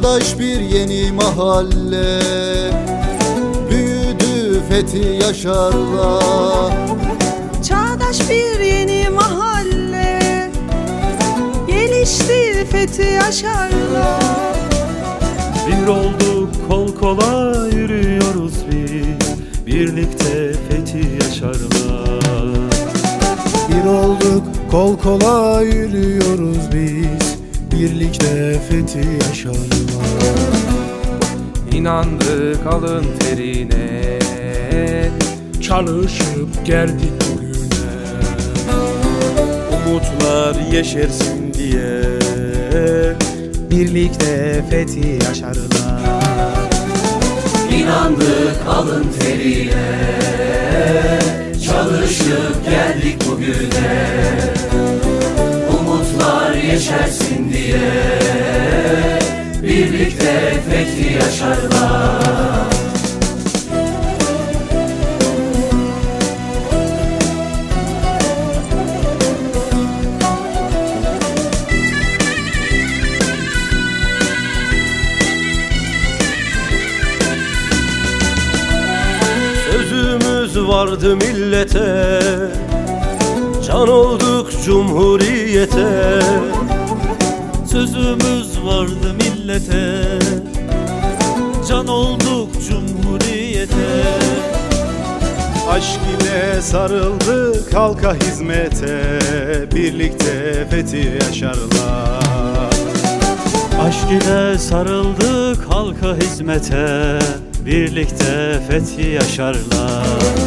Çağdaş bir yeni mahalle, büyüdü Fethi Yaşar'la. Çağdaş bir yeni mahalle, gelişti Fethi Yaşar'la. Bir olduk, kol kola yürüyoruz biz, birlikte Fethi Yaşar'la. Bir olduk, kol kola yürüyoruz biz, birlikte Fethi Yaşar'la. İnandık alın terine, Çalışıp geldik bugüne. Umutlar yeşersin diye, birlikte Fethi Yaşar'la. İnandık alın terine, çalışıp geldik bugüne. Umutlar yeşersin diye, birlikte Fethi Yaşar'la. Sözümüz vardı millete, can olduk cumhuriyete. Sözümüz vardı millete, can olduk cumhuriyete. Aşk ile sarıldık halka hizmete, birlikte Fethi Yaşar'la. Aşk ile sarıldık halka hizmete, birlikte Fethi Yaşar'la.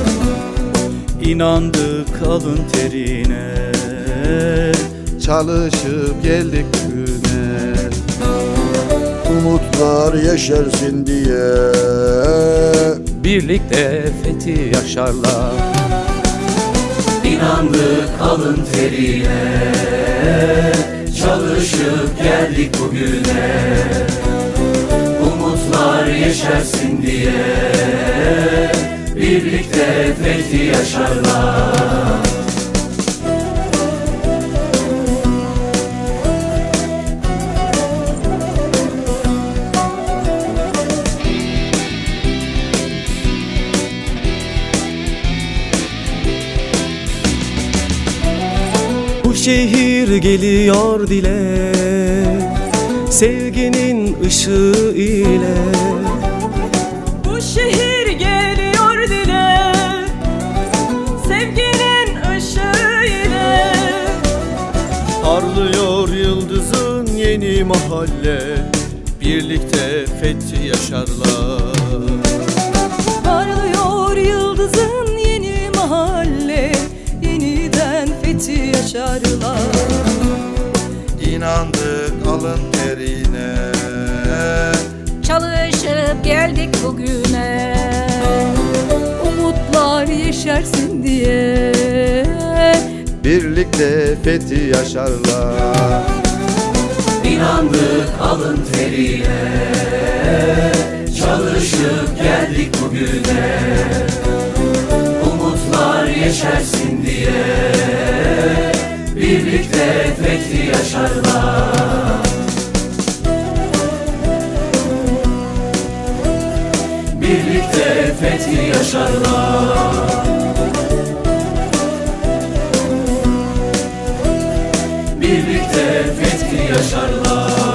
İnandık alın terine, çalışıp geldik bugüne. Umutlar yeşersin diye, birlikte Fethi Yaşar'la. İnandık alın terine, çalışıp geldik bugüne. Umutlar yeşersin diye, birlikte Fethi Yaşar'la. Bu şehir geliyor dile, sevginin ışığı ile. Bu şehir geliyor dile, sevginin ışığı ile. Parlıyor yıldızın yeni mahalle, birlikte Fethi Yaşar'la. Parlıyor yıldızın yeni mahalle, yeniden Fethi Yaşar'la. İnandık alın terine, Çalışıp geldik bugüne. Umutlar yeşersin diye, birlikte Fethi Yaşar'la. İnandık alın terine, çalışıp geldik bugüne. Umutlar yeşersin diye, birlikte Fethi Yaşar'la. Birlikte Fethi Yaşar'la. Birlikte Fethi Yaşar'la.